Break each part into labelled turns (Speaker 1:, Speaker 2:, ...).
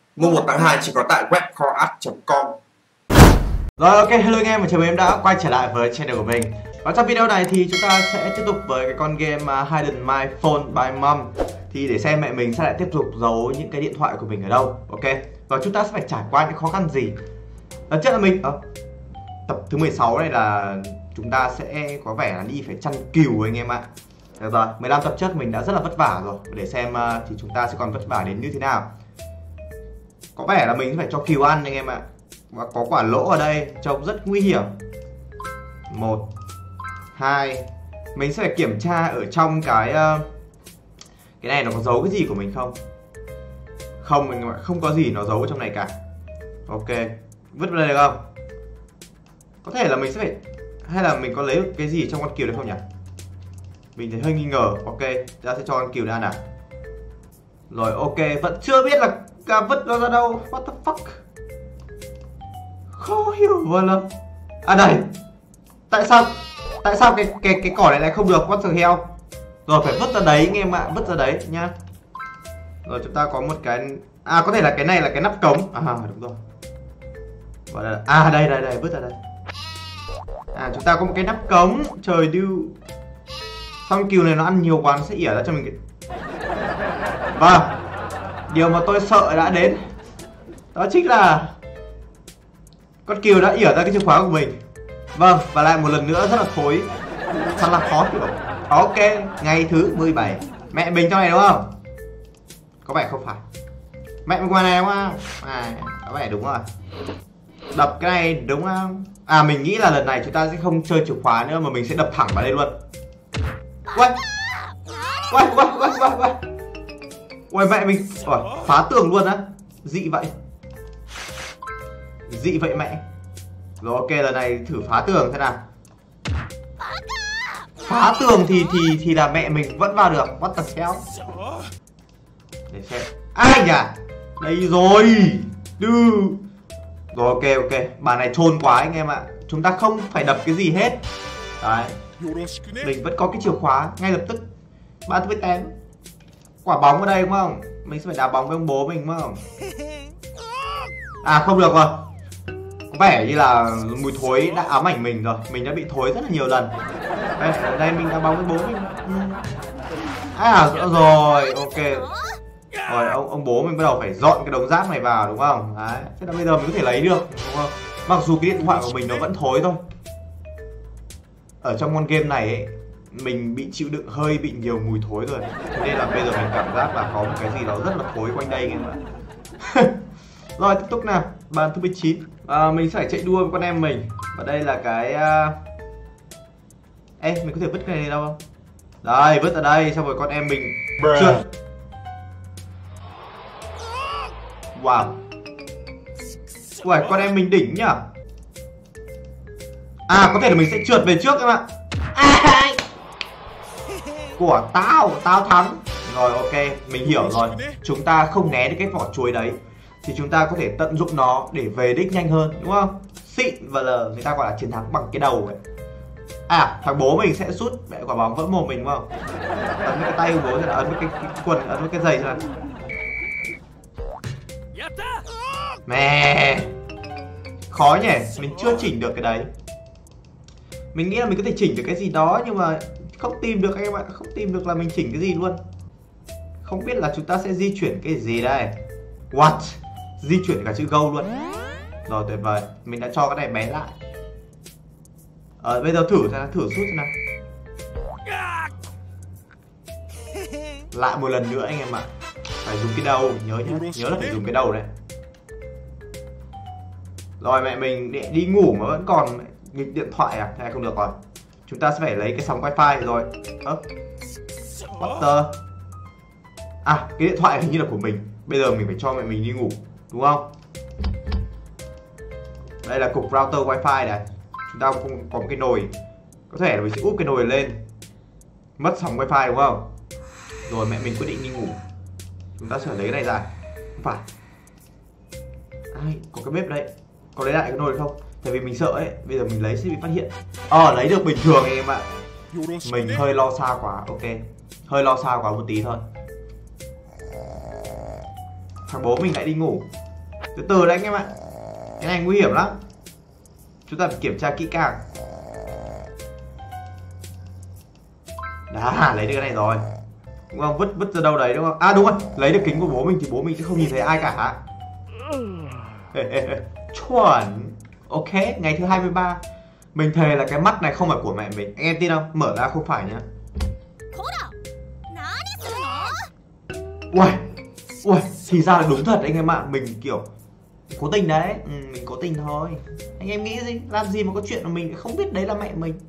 Speaker 1: Mua 1 tặng 2 chỉ có tại webcoreads.com.
Speaker 2: Rồi, ok, hello anh em và chào mừng em đã quay trở lại với channel của mình. Và trong video này thì chúng ta sẽ tiếp tục với cái con game Hidden My Phone by Mom. Thì để xem mẹ mình sẽ lại tiếp tục giấu những cái điện thoại của mình ở đâu. Ok, và chúng ta sẽ phải trải qua những khó khăn gì. Lần trước là mình tập thứ 16 này là chúng ta sẽ có vẻ là đi phải chăn cừu anh em ạ. Được rồi, 15 tập trước mình đã rất là vất vả rồi. Để xem thì chúng ta sẽ còn vất vả đến như thế nào. Có vẻ là mình phải cho cừu ăn anh em ạ. Và có quả lỗ ở đây trông rất nguy hiểm. 1 2. Mình sẽ phải kiểm tra ở trong cái này nó có giấu cái gì của mình không. Không mình không có gì nó giấu ở trong này cả. Ok, vứt vào đây được không? Có thể là mình sẽ phải, hay là mình có lấy được cái gì trong con cừu đấy không nhỉ? Mình thấy hơi nghi ngờ. Ok, ta sẽ cho con cừu ra nào. Rồi ok, vẫn chưa biết là vứt nó ra đâu. What the fuck? Khó hiểu vừa lắm. À đây. Tại sao cái cỏ này lại không được? What the hell? Rồi phải vứt ra đấy anh em ạ, vứt ra đấy nhá. Rồi chúng ta có một cái, có thể là cái này là cái nắp cống. Đúng rồi. Và đây, đây vứt ra đây. Chúng ta có một cái nắp cống. Trời đưu. Xong cừu này nó ăn nhiều quá nó sẽ ỉa ra cho mình. Vâng, điều mà tôi sợ đã đến. Đó chính là con cừu đã ỉa ra cái chìa khóa của mình. Vâng, và lại một lần nữa rất là thối. Thật là khó hiểu. Ok, ngày thứ 17. Mẹ mình trong này đúng không? Có vẻ không phải. Mẹ mình ngoài này đúng không? Có vẻ đúng rồi. Đập cái này đúng không? Mình nghĩ là lần này chúng ta sẽ không chơi chìa khóa nữa mà mình sẽ đập thẳng vào đây luôn. Ui mẹ mình phá tường luôn á. Dị vậy. Dị vậy mẹ. Rồi ok, lần này thử phá tường thế nào. Phá tường thì là mẹ mình vẫn vào được. What the hell. Để xem. Ai nhỉ? Đây rồi. Rồi ok, bàn này trôn quá anh em ạ. Chúng ta không phải đập cái gì hết. Đấy. Mình vẫn có cái chìa khóa ngay lập tức. 38. Quả bóng ở đây đúng không? Mình sẽ phải đá bóng với ông bố mình đúng không? Không được rồi. Có vẻ như là mùi thối đã ám ảnh mình rồi. Mình đã bị thối rất là nhiều lần. Đây mình đá bóng với bố mình. Rồi ok. Rồi ông bố mình bắt đầu phải dọn cái đống rác này vào đúng không? Đấy. Thế là bây giờ mình có thể lấy được đúng không? Mặc dù cái điện thoại của mình nó vẫn thối thôi. Ở trong con game này ấy, mình bị chịu đựng hơi bị nhiều mùi thối rồi. Thế nên là bây giờ mình cảm giác là có một cái gì đó rất là thối quanh đây các bạn. Rồi tiếp tục nào, bàn thứ 19. Mình sẽ phải chạy đua với con em mình. Và đây là cái mình có thể vứt cái này đâu không? Đây, vứt ở đây, xong rồi con em mình trượt. Wow. Ui, con em mình đỉnh nhá. Có thể là mình sẽ trượt về trước các bạn. Của tao thắng. Rồi ok, mình hiểu rồi. Chúng ta không né được cái vỏ chuối đấy thì chúng ta có thể tận dụng nó để về đích nhanh hơn đúng không? Xịn và là người ta gọi là chiến thắng bằng cái đầu ấy. Thằng bố mình sẽ sút mẹ quả bóng vỡ mồm mình đúng không? Ấn với cái tay của bố, ấn với cái quần, ấn với cái giày ra. Mẹ khó nhỉ, mình chưa chỉnh được cái đấy. Mình nghĩ là mình có thể chỉnh được cái gì đó nhưng mà không tìm được anh em ạ, không tìm được là mình chỉnh cái gì luôn. Không biết là chúng ta sẽ di chuyển cái gì đây. What? Di chuyển cả chữ go luôn. Rồi tuyệt vời, mình đã cho cái này bé lại. Bây giờ thử sút xem nào. Lại một lần nữa anh em ạ. Phải dùng cái đầu, nhớ là phải dùng cái đầu đấy. Rồi mẹ mình đi ngủ mà vẫn còn nghịch điện thoại Thế này không được rồi. Chúng ta sẽ phải lấy cái sóng wifi rồi. What the? Cái điện thoại hình như là của mình. Bây giờ mình phải cho mẹ mình đi ngủ đúng không? Đây là cục router wifi này. Chúng ta cũng có một cái nồi. Có thể là mình sẽ úp cái nồi lên. Mất sóng wifi đúng không? Rồi mẹ mình quyết định đi ngủ. Chúng ta sẽ lấy cái này ra. Không phải. Có cái bếp đây. Có lấy lại cái nồi không? Tại vì mình sợ ấy, bây giờ mình lấy sẽ bị phát hiện. Lấy được bình thường em ạ. Mình hơi lo xa quá, ok. Hơi lo xa quá một tí thôi. thằng bố mình lại đi ngủ. Từ từ đấy anh em ạ. Cái này nguy hiểm lắm. Chúng ta phải kiểm tra kỹ càng. Đã, lấy được cái này rồi. Đúng không? Vứt ra đâu đấy đúng không? À đúng rồi, lấy được kính của bố mình thì bố mình sẽ không nhìn thấy ai cả. Chuẩn. Ok, ngày thứ 23. Mình thề là cái mắt này không phải của mẹ mình. Anh em tin không? Mở ra không phải nhá. Ui, thì ra là đúng thật anh em ạ. Mình kiểu cố tình đấy. Mình cố tình thôi. Anh em nghĩ gì? Làm gì mà có chuyện mà mình không biết đấy là mẹ mình.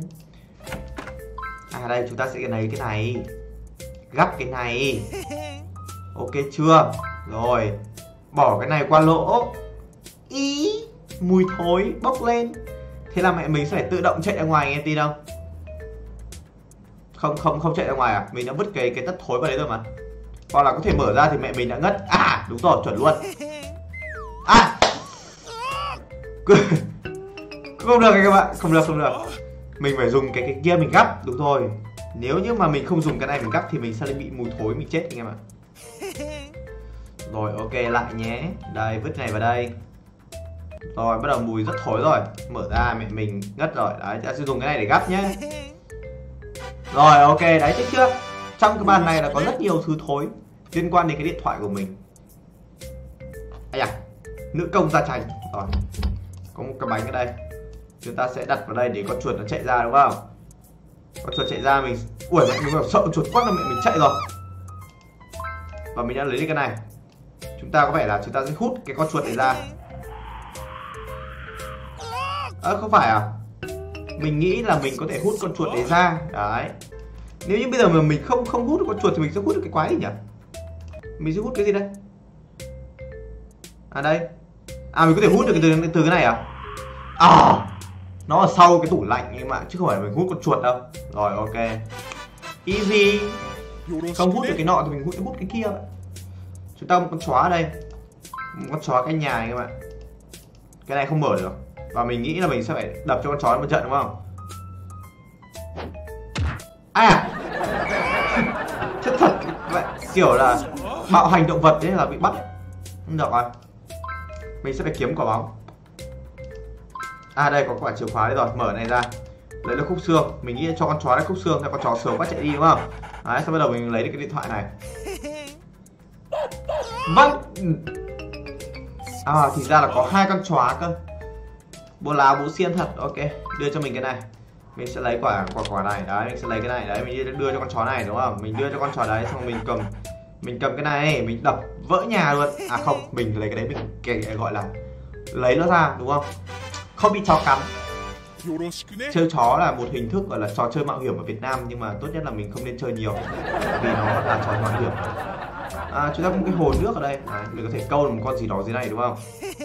Speaker 2: À đây, chúng ta sẽ lấy cái này. Gắp cái này. Ok chưa? Rồi, bỏ cái này qua lỗ. Ý, mùi thối bốc lên. Thế là mẹ mình sẽ phải tự động chạy ra ngoài, anh em tin không? Không chạy ra ngoài à? Mình đã vứt cái tất thối vào đấy rồi mà. Hoặc là có thể mở ra thì mẹ mình đã ngất. À đúng rồi, chuẩn luôn. À không được các bạn, không được. Mình phải dùng cái kia mình gắp. Đúng rồi. Nếu như mà mình không dùng cái này mình gắp thì mình sẽ bị mùi thối, mình chết anh em ạ. Rồi ok, lại nhé. Đây, vứt này vào đây. Rồi, bắt đầu mùi rất thối rồi. Mở ra mẹ mình ngất rồi. Đấy, ta sẽ dùng cái này để gắp nhé. Rồi ok, đấy, thấy chưa? Trong cái bàn này là có rất nhiều thứ thối liên quan đến cái điện thoại của mình. Ây à, nữ công gia tranh. Rồi, có một cái bánh ở đây. Chúng ta sẽ đặt vào đây để con chuột nó chạy ra đúng không? Con chuột chạy ra mình... Ui, mẹ mình sợ chuột quá là mẹ mình chạy rồi. Và mình đã lấy đi cái này. Chúng ta có vẻ là chúng ta sẽ hút cái con chuột này ra. Không phải à? Mình nghĩ là mình có thể hút con chuột đấy ra. Đấy. Nếu như bây giờ mà mình không hút được con chuột thì mình sẽ hút được cái quái gì nhỉ? Mình sẽ hút cái gì đây? À đây. À mình có thể hút được từ cái này à? À, nó ở sau cái tủ lạnh em ạ, chứ không phải mình hút con chuột đâu. Rồi ok. Easy. Không hút được cái nọ thì mình hút cái kia. Chúng ta có một con chó ở đây. Một con chó canh nhà em ạ. Cái này không mở được. Và mình nghĩ là mình sẽ phải đập cho con chó một trận đúng không? À chết thật vậy, kiểu là bạo hành động vật đấy là bị bắt. Không được rồi. Mình sẽ phải kiếm quả bóng. À đây có quả chìa khóa đấy rồi, mở này ra. Lấy được khúc xương, mình nghĩ cho con chó đấy khúc xương, cho con chó sớm quá chạy đi đúng không? Đấy, sau bắt đầu mình lấy được cái điện thoại này. Vâng. À thì ra là có hai con chó cơ. Bố láo bố xiên thật. Ok, đưa cho mình cái này. Mình sẽ lấy quả này. Đấy, mình sẽ lấy cái này. Đấy, mình đưa cho con chó này đúng không? Mình đưa cho con chó đấy, xong mình cầm cái này, mình đập vỡ nhà luôn. À không, mình lấy cái đấy mình gọi là lấy nó ra đúng không? Không bị chó cắn. Chơi chó là một hình thức gọi là trò chơi mạo hiểm ở Việt Nam, nhưng mà tốt nhất là mình không nên chơi nhiều vì nó là trò mạo hiểm. À, chúng ta có một cái hồ nước ở đây. Đấy, mình có thể câu được một con gì đó dưới này đúng không?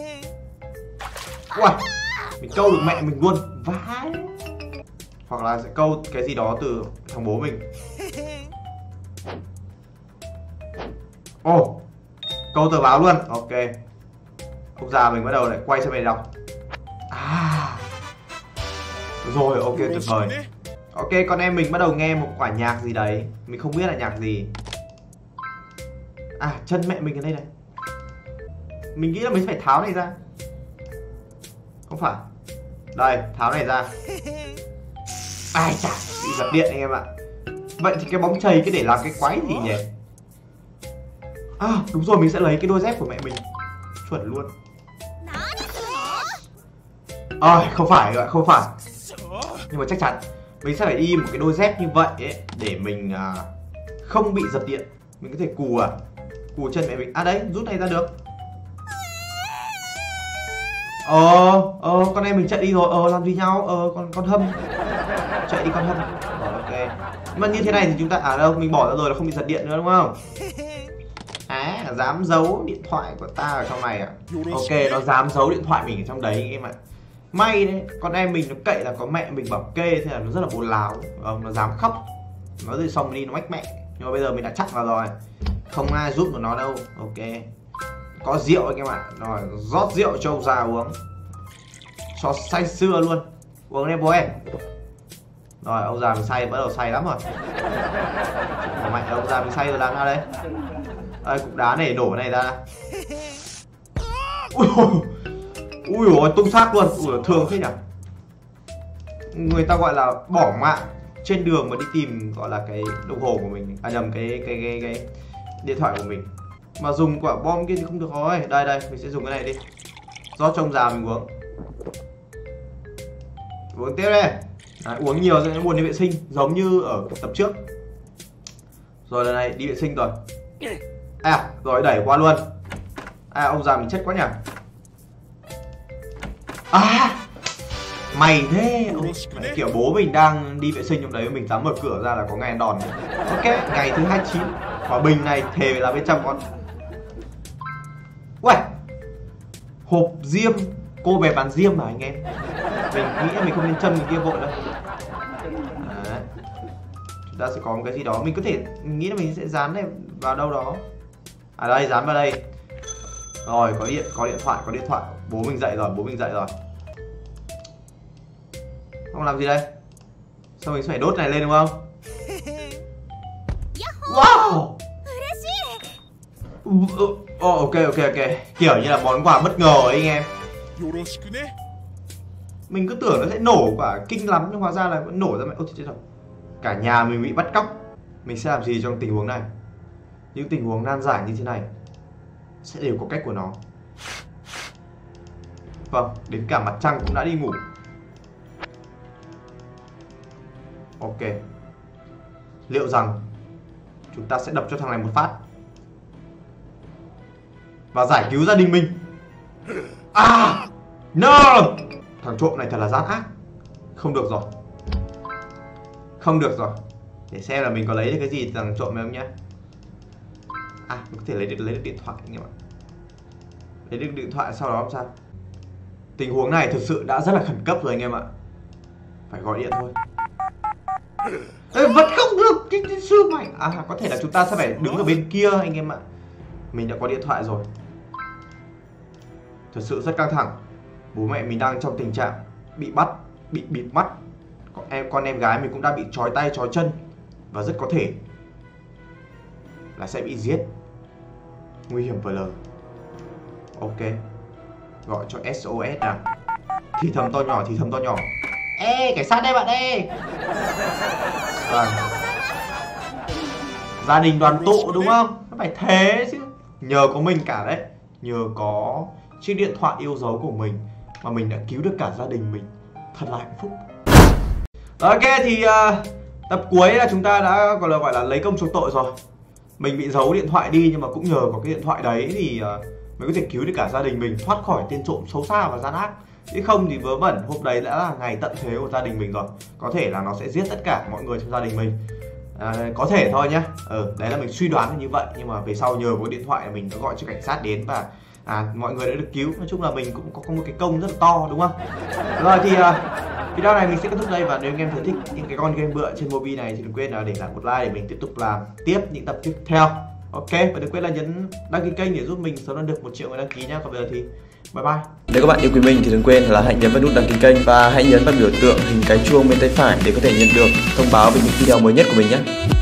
Speaker 2: Ui, mình câu được mẹ mình luôn. Vãi. Hoặc là sẽ câu cái gì đó từ thằng bố mình. Ồ, câu tờ báo luôn. Ok. Ông già mình bắt đầu lại quay sang bên đọc. À, rồi ok, tuyệt vời. Ok, con em mình bắt đầu nghe một quả nhạc gì đấy. Mình không biết là nhạc gì. À, chân mẹ mình ở đây này. Mình nghĩ là mình phải tháo này ra. Không phải. Đây, tháo này ra. Ai chà, bị giật điện anh em ạ. Vậy thì cái bóng chày cái để làm cái quái gì nhỉ? À, đúng rồi, mình sẽ lấy cái đôi dép của mẹ mình. Chuẩn luôn. Không phải các bạn, không phải. Nhưng mà chắc chắn mình sẽ phải đi một cái đôi dép như vậy ấy, để mình không bị giật điện. Mình có thể cù chân mẹ mình. À đấy, rút này ra được. Con em mình chạy đi rồi. Làm gì nhau? Con hâm. Chạy đi con hâm. Rồi ok. Mà như thế này thì chúng ta đâu mình bỏ ra rồi là không bị giật điện nữa đúng không? À, dám giấu điện thoại của ta ở trong này à? Ok, nó dám giấu điện thoại mình ở trong đấy em ạ. May đấy, con em mình nó cậy là có mẹ mình bảo kê, thế là nó rất là bố láo. Nó dám khóc. Nó rồi xong đi nó mách mẹ. Nhưng mà bây giờ mình đã chặn vào rồi. Không ai giúp được nó đâu. Ok. Có rượu anh em ạ. Rồi, rót rượu cho ông già uống. Cho say sưa luôn. Uống đi bố em. Rồi, ông già mình say, bắt đầu say lắm rồi. Mẹ ông già mình say rồi làm sao đây? Đây, cục đá này đổ cái này ra. Ui ôi, tung xác luôn. Ui, thương thế nhỉ. Người ta gọi là bỏ mạng trên đường mà đi tìm gọi là cái đồng hồ của mình, à nhầm, cái điện thoại của mình. Mà dùng quả bom kia thì không được rồi. Đây, mình sẽ dùng cái này đi. Do trông già mình uống. Uống tiếp đây. Đấy, uống nhiều sẽ buồn đi vệ sinh, giống như ở tập trước. Rồi lần này đi vệ sinh rồi. À, rồi đẩy qua luôn. À, ông già mình chết quá nhỉ. À, mày thế. Kiểu bố mình đang đi vệ sinh trong đấy, mình dám mở cửa ra là có ngày ăn đòn. Ok, ngày thứ 29. Quả bình này thề là bên trong con. Uầy, hộp diêm. Cô bé bán diêm mà anh em. Mình nghĩ là mình không nên chân mình kia vội đâu. Đấy. Chúng ta sẽ có một cái gì đó. Mình có thể, mình nghĩ là mình sẽ dán này vào đâu đó. À đây, dán vào đây. Rồi, có điện thoại. Bố mình dậy rồi. Không làm gì đây? Sao mình phải đốt này lên đúng không? Wow. Ok. Kiểu như là món quà bất ngờ ấy anh em. Mình cứ tưởng nó sẽ nổ quả kinh lắm, nhưng hóa ra là vẫn nổ ra mẹ. Ôi chết rồi. Cả nhà mình bị bắt cóc. Mình sẽ làm gì trong tình huống này? Những tình huống nan giải như thế này sẽ đều có cách của nó. Vâng, đến cả mặt trăng cũng đã đi ngủ. Ok. Liệu rằng chúng ta sẽ đập cho thằng này một phát và giải cứu gia đình mình. À, no. Thằng trộm này thật là gian ác. Không được rồi. Để xem là mình có lấy được cái gì từ thằng trộm này không nhá. À, mình có thể lấy được điện thoại anh em ạ. Lấy được điện thoại sau đó làm sao? Tình huống này thực sự đã rất là khẩn cấp rồi anh em ạ. Phải gọi điện thôi. Ê, vẫn không được cái sư mày. À, có thể là chúng ta sẽ phải đứng ở bên kia anh em ạ. Mình đã có điện thoại rồi. Thật sự rất căng thẳng. Bố mẹ mình đang trong tình trạng bị bắt, bị bịt mắt. Con em gái mình cũng đã bị trói tay trói chân. Và rất có thể là sẽ bị giết. Nguy hiểm vờ lờ. Ok. Gọi cho SOS nào. Thì thầm to nhỏ. Ê, cảnh sát đây bạn ơi. Vâng. Gia đình đoàn tụ đúng không? Nó phải thế chứ. Nhờ có mình cả đấy. Nhờ có chiếc điện thoại yêu dấu của mình mà mình đã cứu được cả gia đình mình. Thật là hạnh phúc. Ok thì tập cuối là chúng ta đã gọi là lấy công chuộc tội rồi. Mình bị giấu điện thoại đi, nhưng mà cũng nhờ có cái điện thoại đấy thì mình có thể cứu được cả gia đình mình thoát khỏi tên trộm xấu xa và gian ác. Chứ không thì vớ vẩn hôm đấy đã là ngày tận thế của gia đình mình rồi. Có thể là nó sẽ giết tất cả mọi người trong gia đình mình. Có thể thôi nhá. Đấy là mình suy đoán là như vậy. Nhưng mà về sau nhờ có điện thoại mình đã gọi cho cảnh sát đến và mọi người đã được cứu. Nói chung là mình cũng có một cái công rất là to đúng không? Rồi thì video này mình sẽ kết thúc đây. Và nếu anh em thấy thích những cái con game bựa trên Mobi này thì đừng quên là để lại một like để mình tiếp tục làm tiếp những tập tiếp theo. Ok, và đừng quên là nhấn đăng ký kênh để giúp mình sớm được 1 triệu người đăng ký nhá. Còn bây giờ thì bye bye.
Speaker 3: Nếu các bạn yêu quý mình thì đừng quên là hãy nhấn vào nút đăng ký kênh và hãy nhấn vào biểu tượng hình cái chuông bên tay phải để có thể nhận được thông báo về những video mới nhất của mình nhé.